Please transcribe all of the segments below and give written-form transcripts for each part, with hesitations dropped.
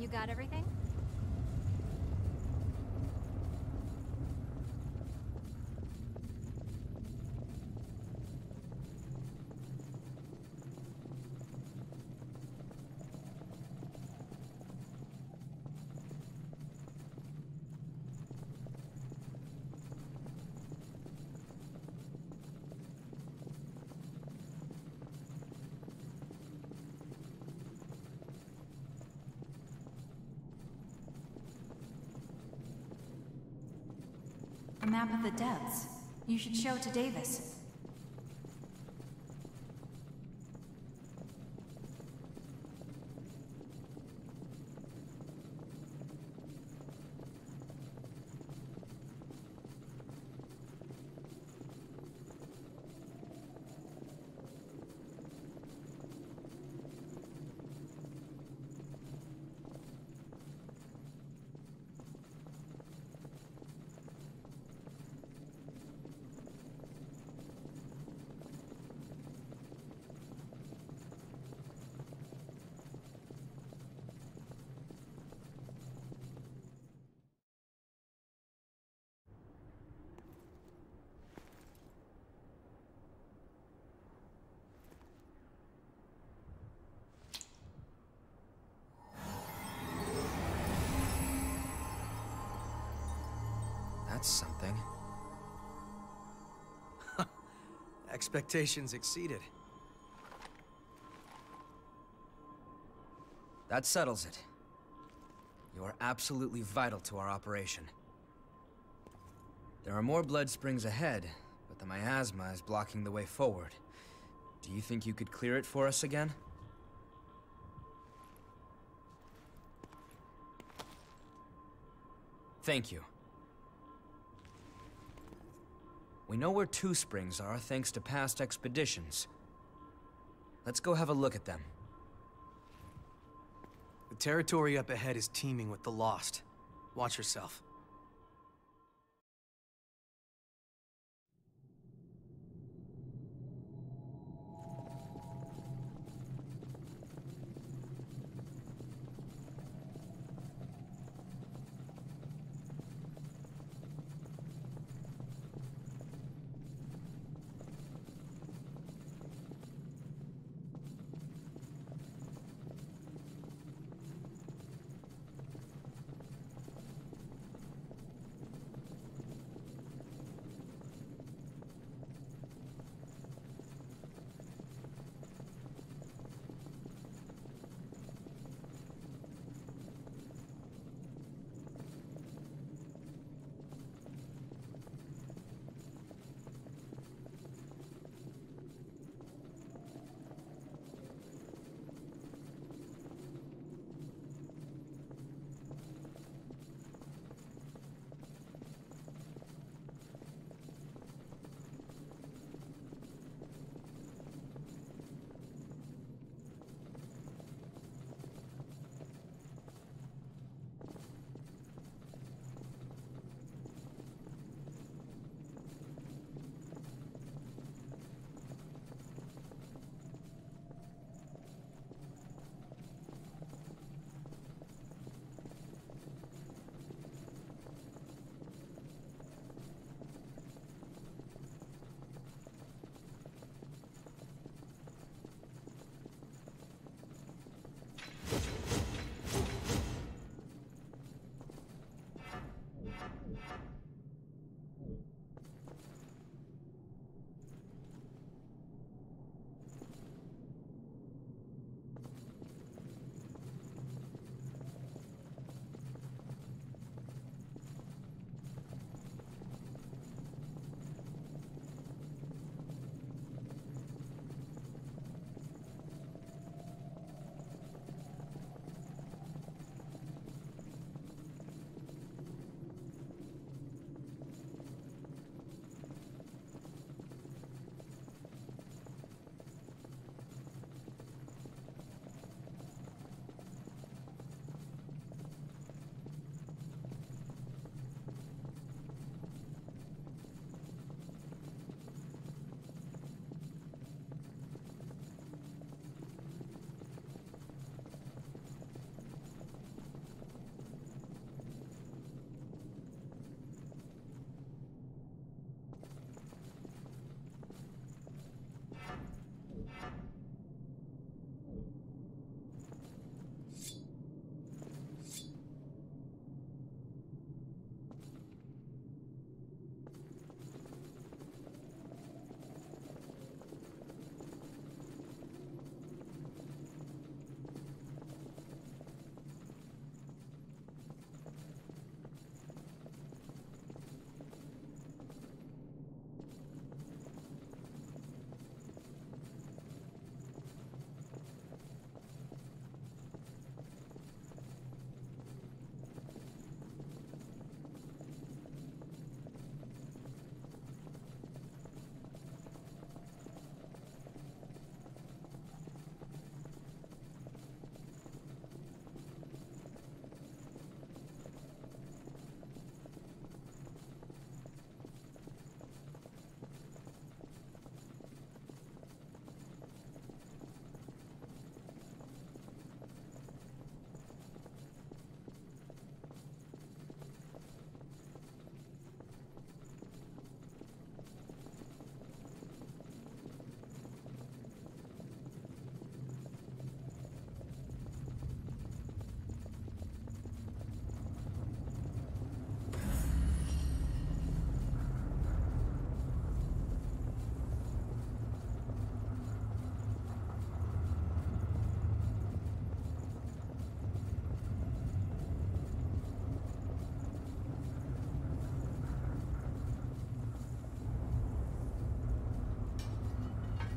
You got everything? A map of the depths. You should show it to Davis. That's something. Expectations exceeded. That settles it. You are absolutely vital to our operation. There are more blood springs ahead, but the miasma is blocking the way forward. Do you think you could clear it for us again? Thank you. We know where two springs are thanks to past expeditions. Let's go have a look at them. The territory up ahead is teeming with the lost. Watch yourself.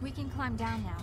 We can climb down now.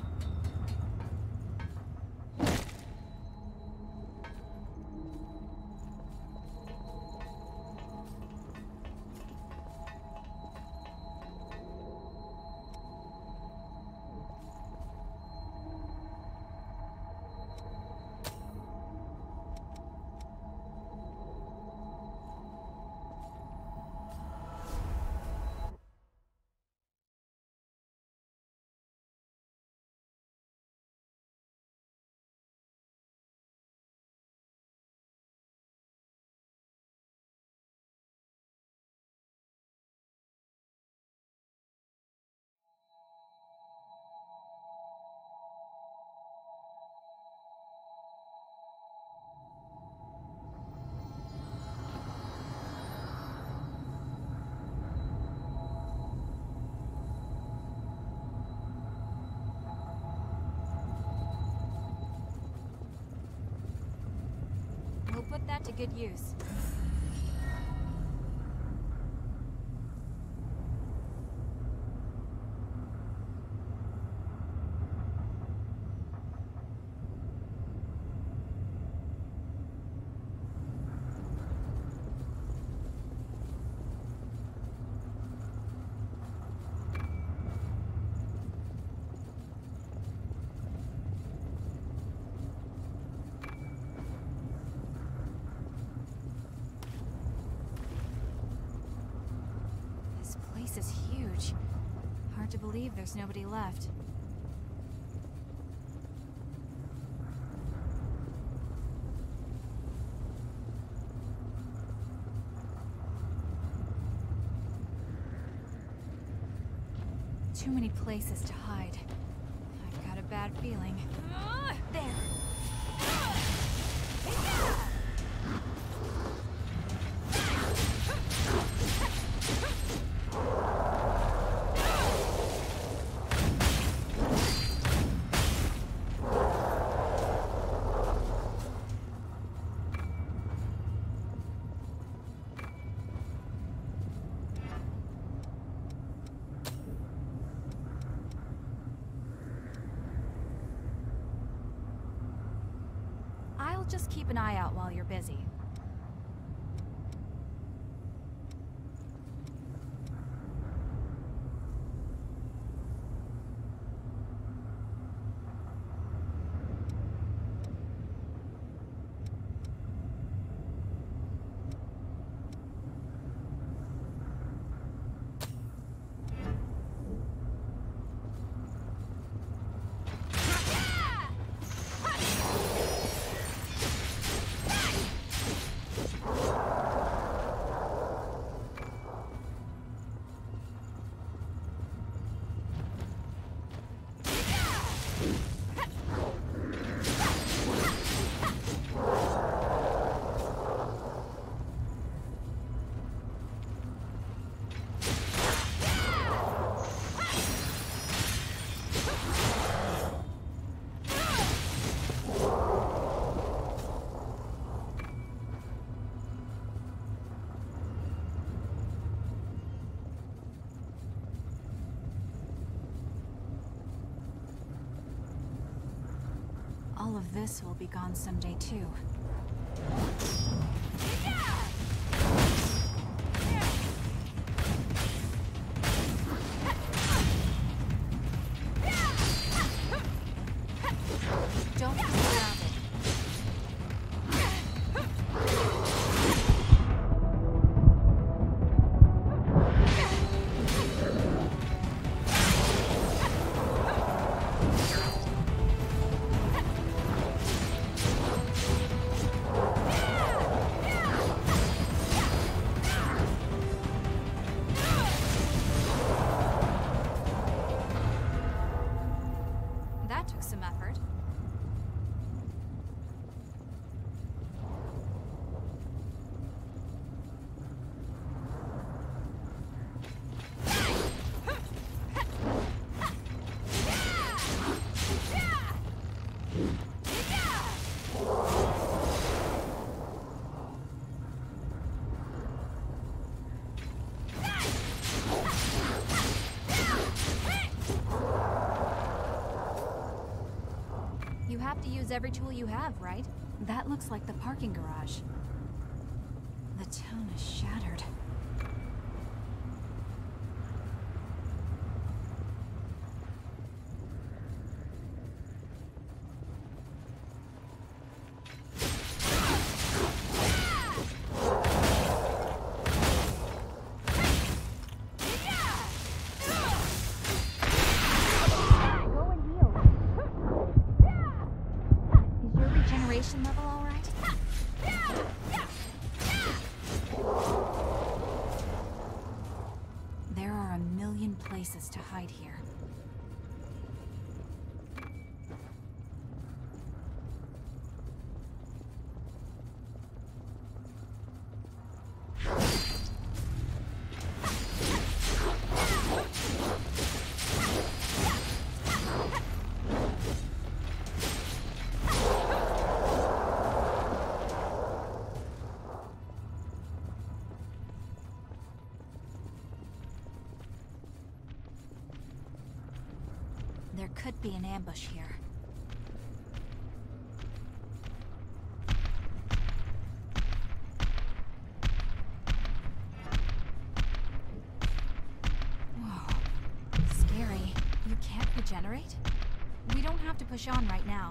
We'll put that to good use. This is huge. Hard to believe there's nobody left. Too many places to hide. I've got a bad feeling. There! I'll just keep an eye out while you're busy. All of this will be gone someday, too. Don't be surrounded. use every tool you have, right? That looks like the parking garage. The town is shattered. Level all right? There are a million places to hide here. There could be an ambush here. Whoa. Scary. You can't regenerate? We don't have to push on right now.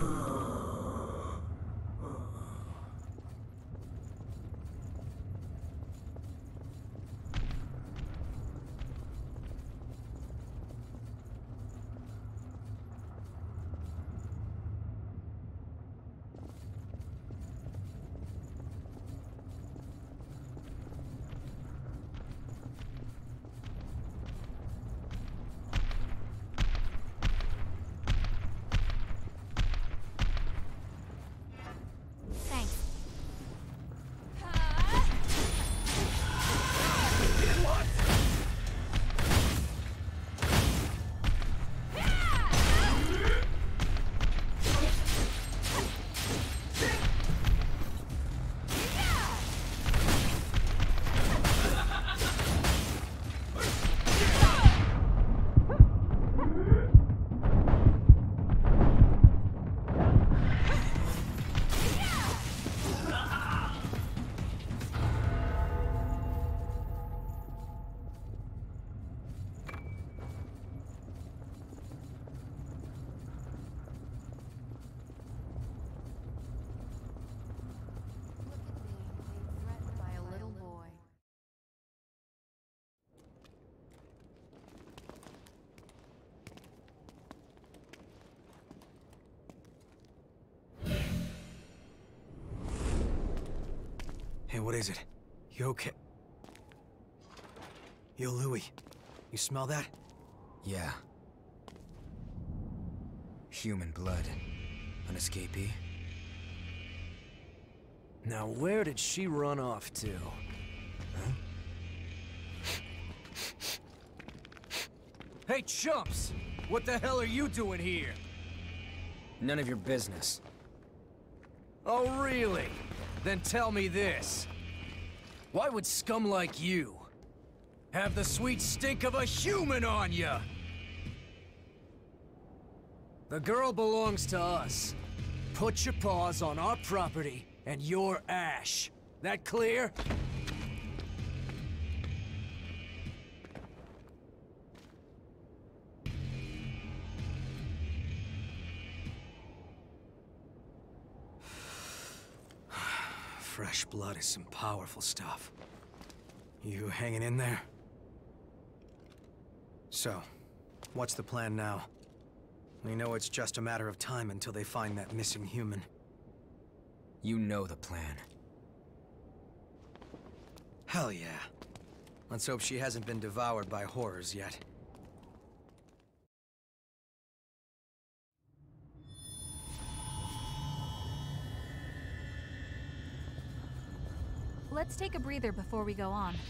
Hey, what is it? You okay? Yo, Louis. You smell that? Yeah. Human blood. An escapee? Now where did she run off to? Huh? Hey, chumps! What the hell are you doing here? None of your business. Oh, really? Then tell me this. Why would scum like you have the sweet stink of a human on ya? The girl belongs to us. Put your paws on our property and your ash. That clear? Fresh blood is some powerful stuff. You hanging in there? So, what's the plan now? We know it's just a matter of time until they find that missing human. You know the plan. Hell yeah. Let's hope she hasn't been devoured by horrors yet. Let's take a breather before we go on.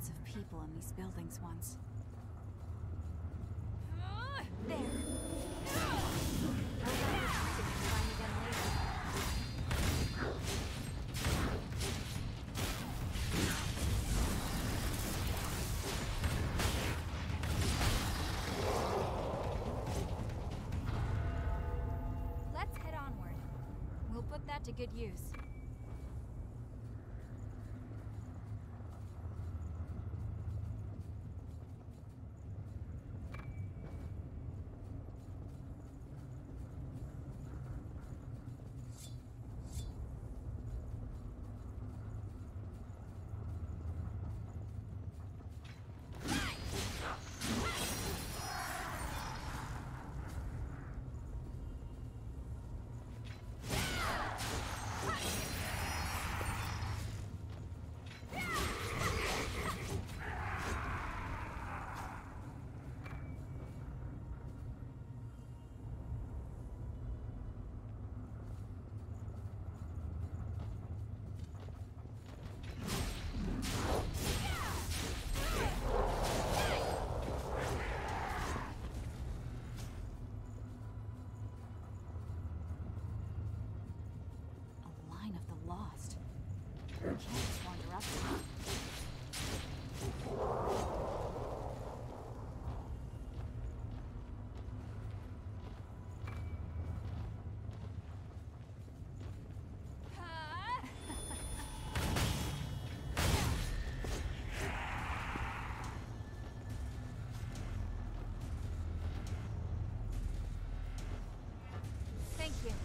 lots of people in these buildings once. There! Let's head onward. We'll put that to good use. Lost. You can't just wander up there. Thank you.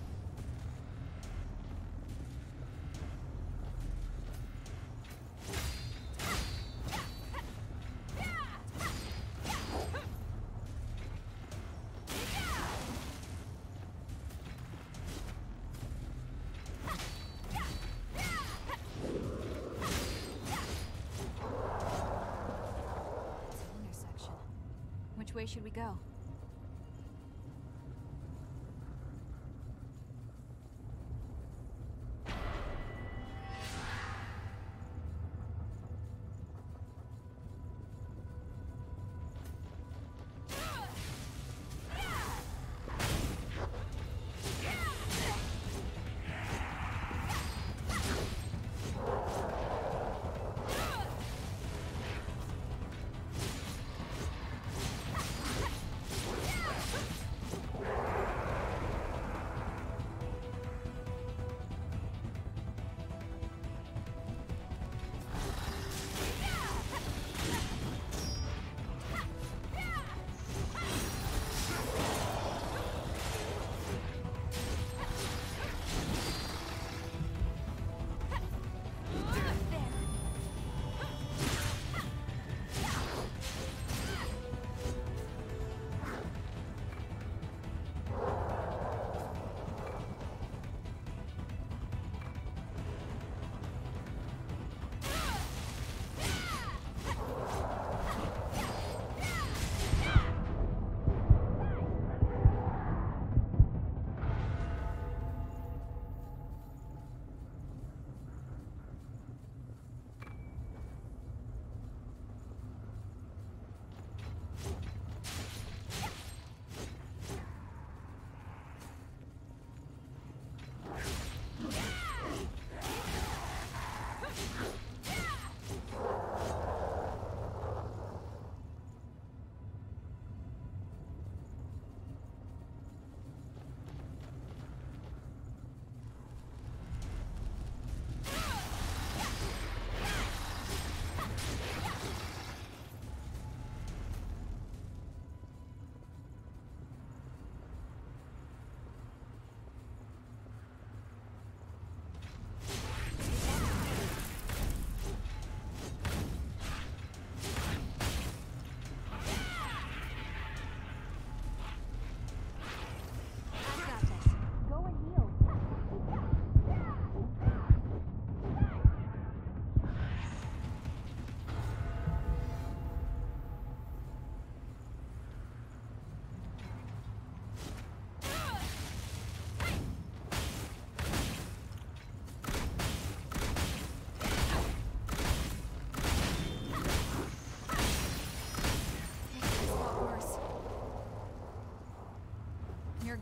Which way should we go?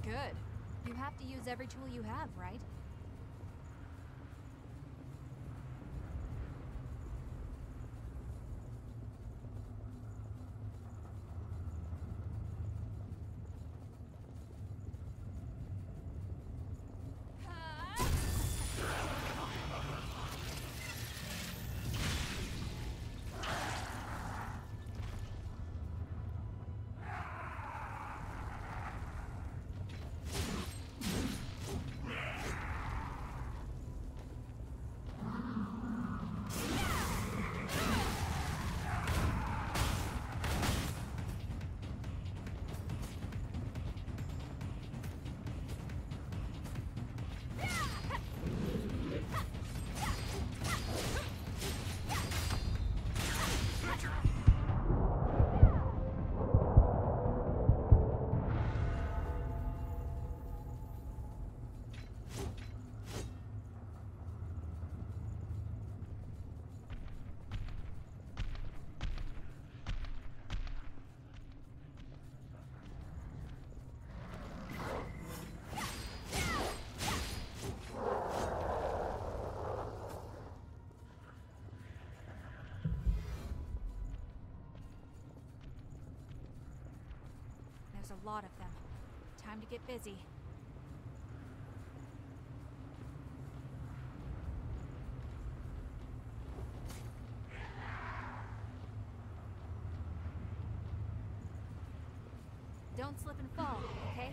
Good. You have to use every tool you have, right? There's a lot of them. Time to get busy. Don't slip and fall, okay?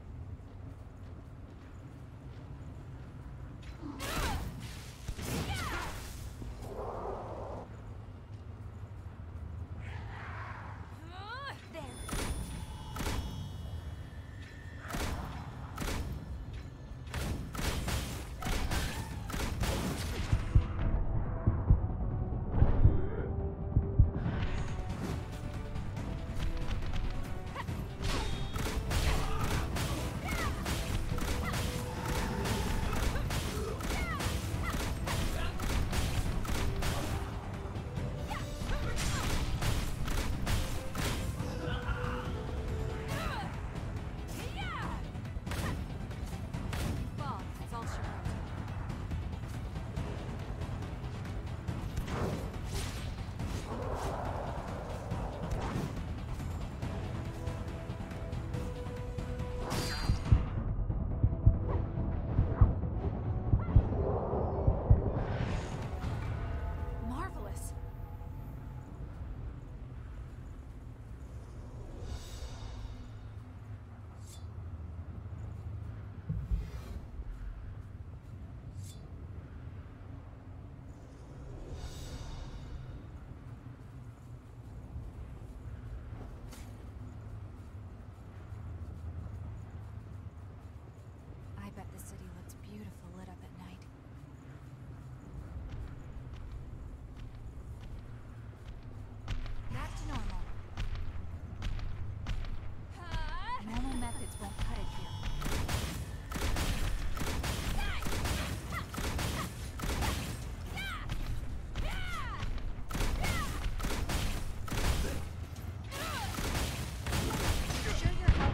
I bet the city looks beautiful lit up at night. Back to normal. Normal methods won't cut it here. Sure you're helping.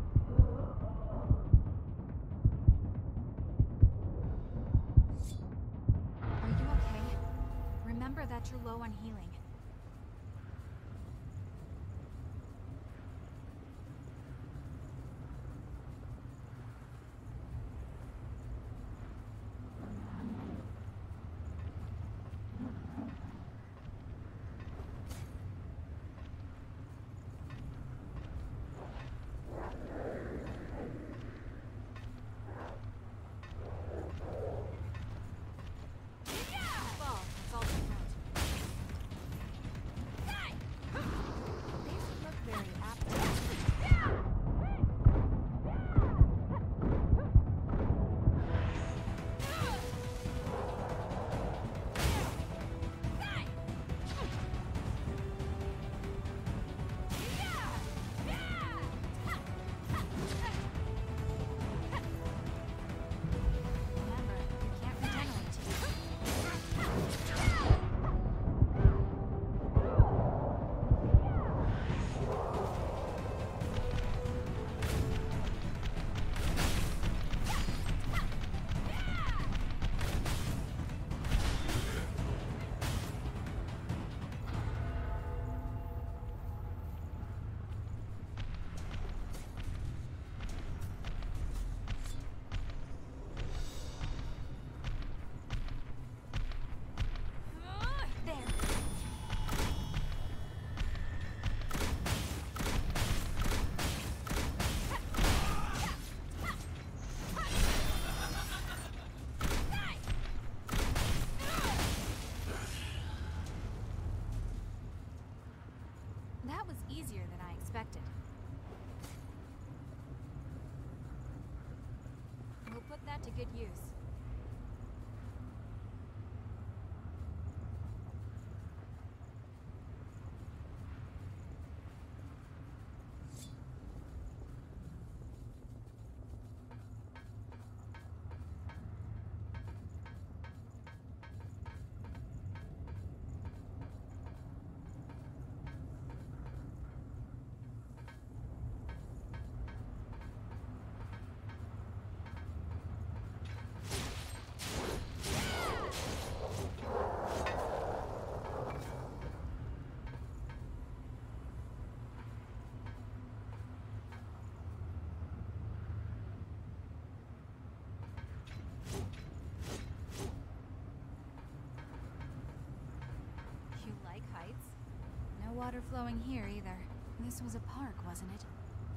Are you okay? Remember that you're low on healing. Fall, it's all too much. that to good use. You like heights? No water flowing here either. This was a park, wasn't it?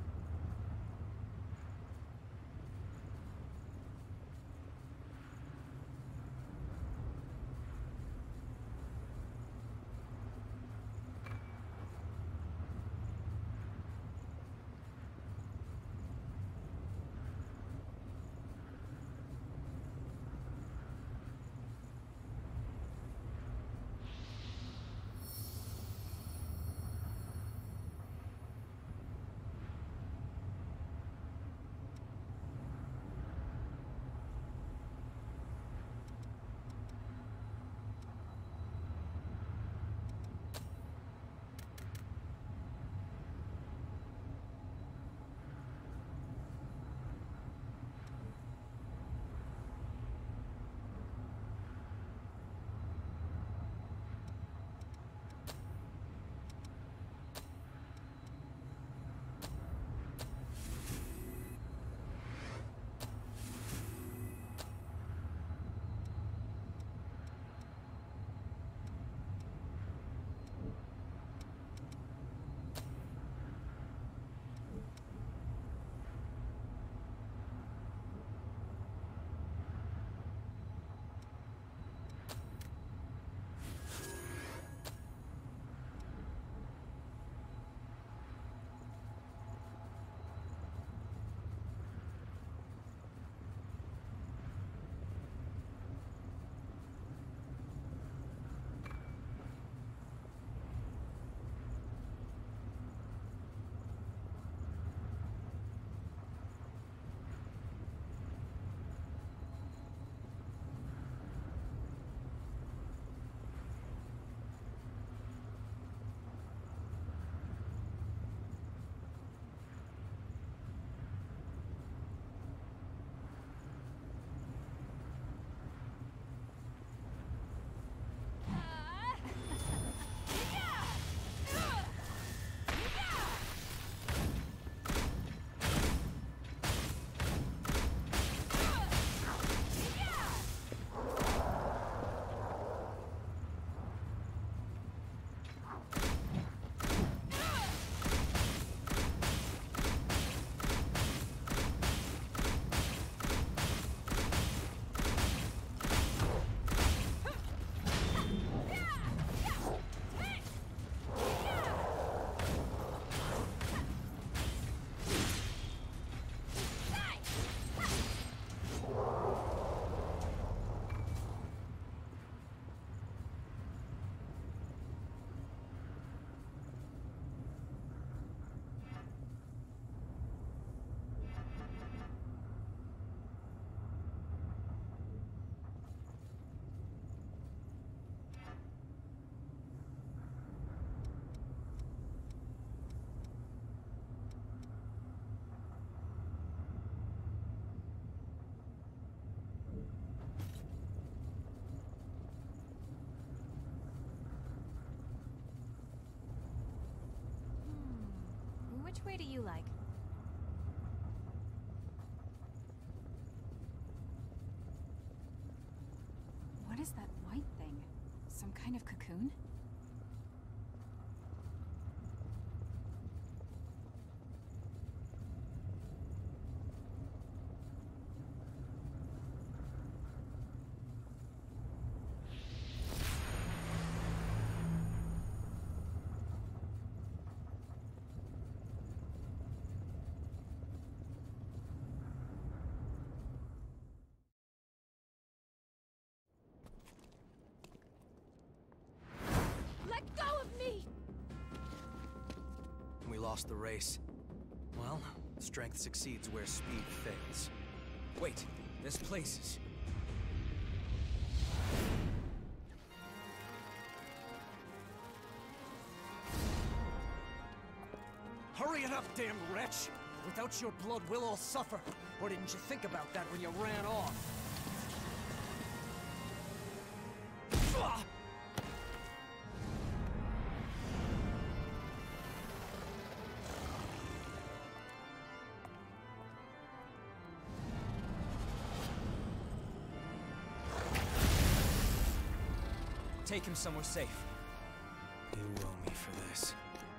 Which way do you like? What is that white thing? Some kind of cocoon? lost the race. Well, strength succeeds where speed fails. Wait, this place is... Hurry it up, damn wretch! Without your blood, we'll all suffer. Or didn't you think about that when you ran off? Take him somewhere safe. You owe me for this.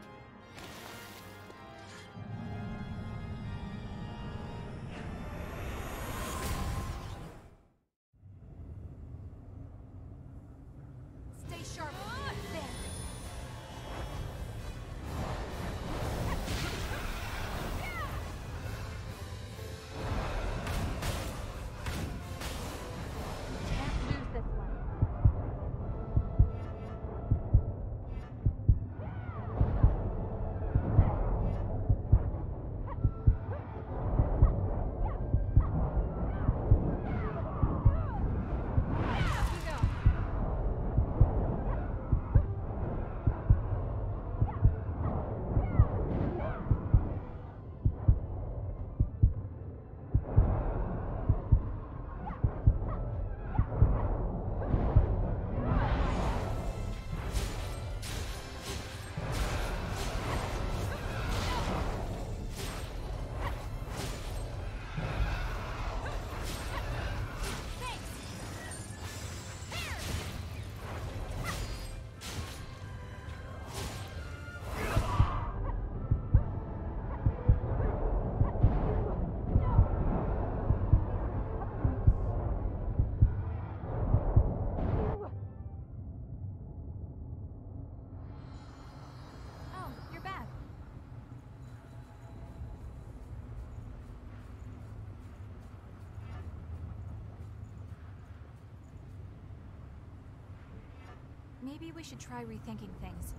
Stay sharp. There. Can't lose this one. Maybe we should try rethinking things.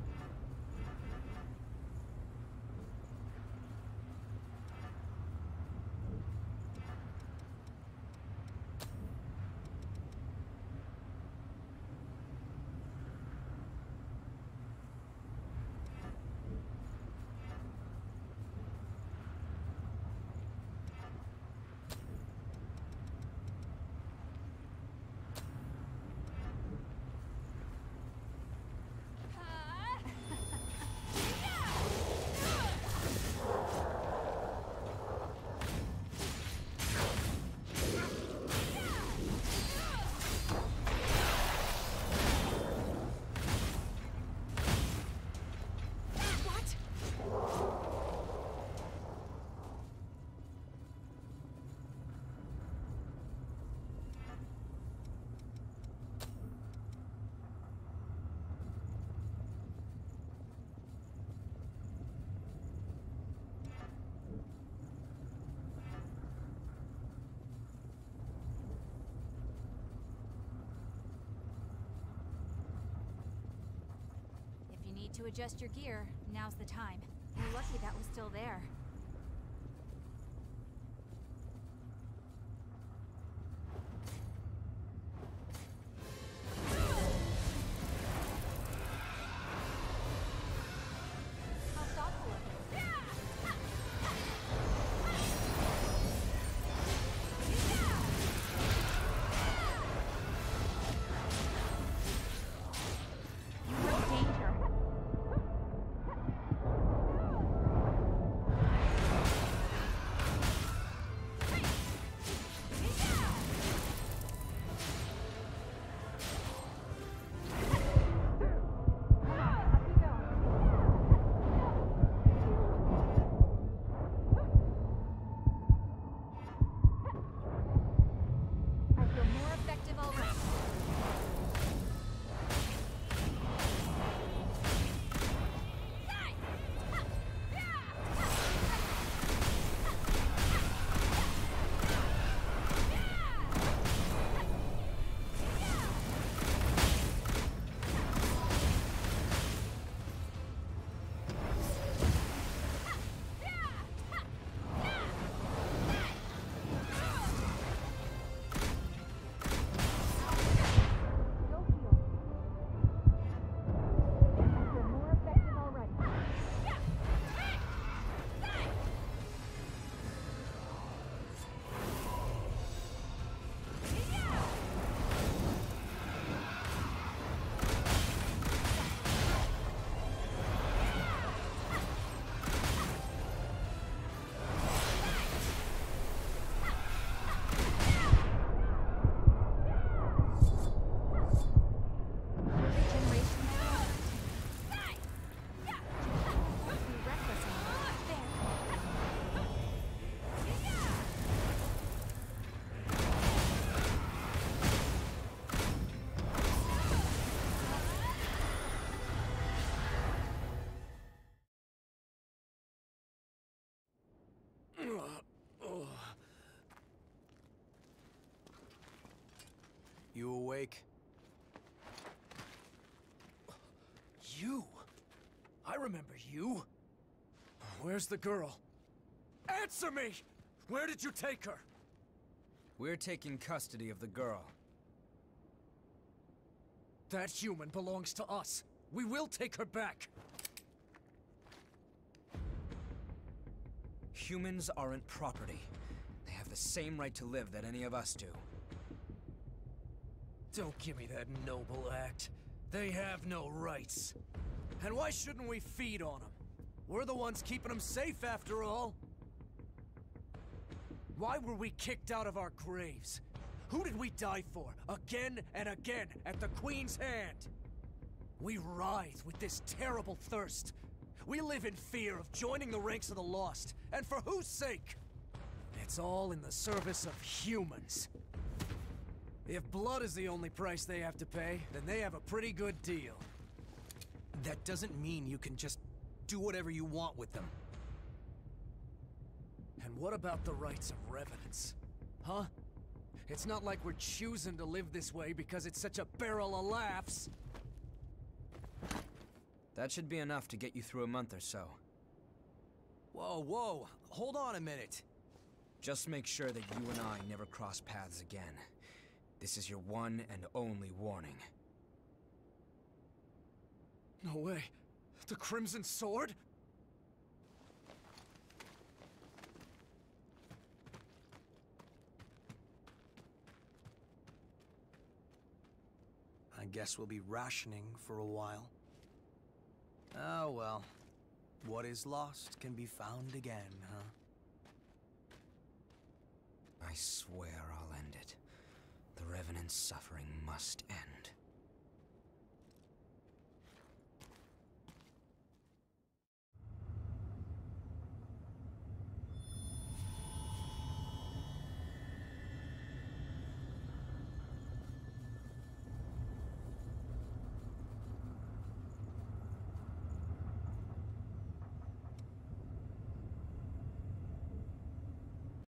To adjust your gear, now's the time. You're lucky that was still there. How thoughtful of you. You're in danger. You awake? You? I remember you. Where's the girl? Answer me! Where did you take her? We're taking custody of the girl. That human belongs to us. We will take her back. Humans aren't property. They have the same right to live that any of us do. Don't give me that noble act. They have no rights. And why shouldn't we feed on them? We're the ones keeping them safe after all. Why were we kicked out of our graves? Who did we die for? Again and again at the Queen's hand. We writhe with this terrible thirst. We live in fear of joining the ranks of the lost. And for whose sake? It's all in the service of humans. If blood is the only price they have to pay, then they have a pretty good deal. That doesn't mean you can just do whatever you want with them. And what about the rights of revenants? Huh? It's not like we're choosing to live this way because it's such a barrel of laughs. That should be enough to get you through a month or so. Whoa, whoa, hold on a minute. Just make sure that you and I never cross paths again. This is your one and only warning. No way. The Crimson Sword? I guess we'll be rationing for a while. Oh well. What is lost can be found again, huh? I swear I'll end it. The Revenant's suffering must end.